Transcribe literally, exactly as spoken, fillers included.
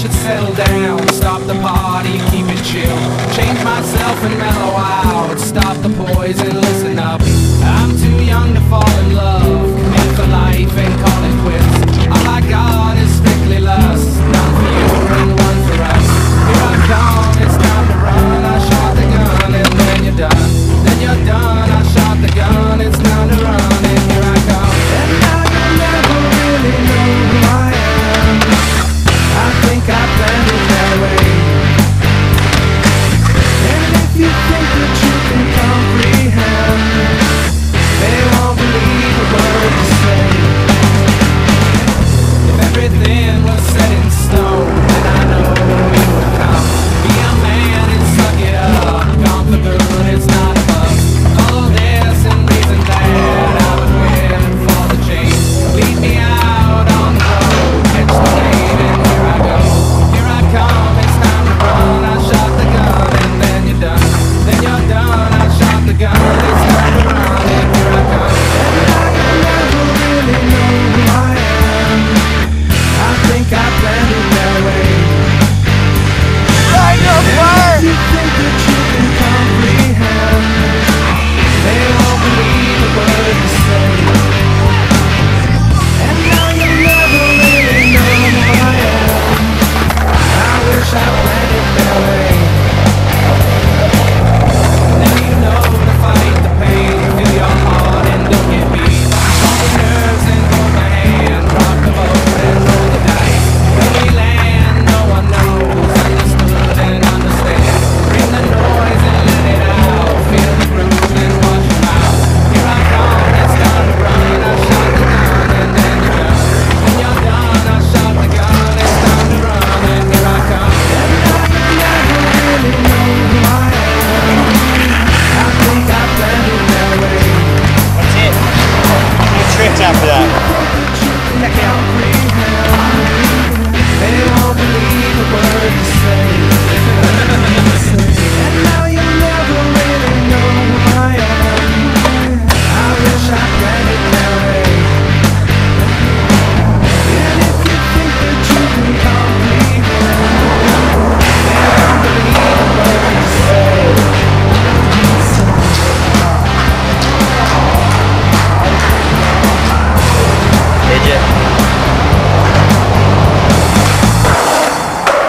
should settle down, stop the party, keep it chill, change myself and mellow out, stop the poison, listen up. I'm too young to fall in love, commit for life and call